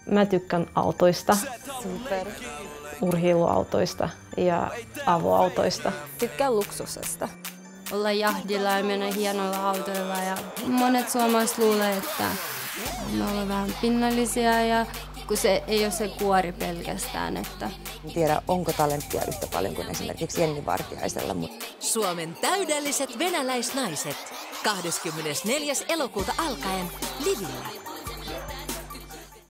Mä tykkään autoista, Super. urheiluautoista ja avoautoista. Tykkään luksuksesta. Olla jahdilla ja mennä hienoilla autoilla. Ja monet suomalaiset luulee, että me ollaan vähän pinnallisia, ja kun se ei ole se kuori pelkästään. Että... En tiedä, onko talenttia yhtä paljon kuin esimerkiksi Jenni Vartiaisella. Suomen täydelliset venäläisnaiset. 24. elokuuta alkaen Livillä.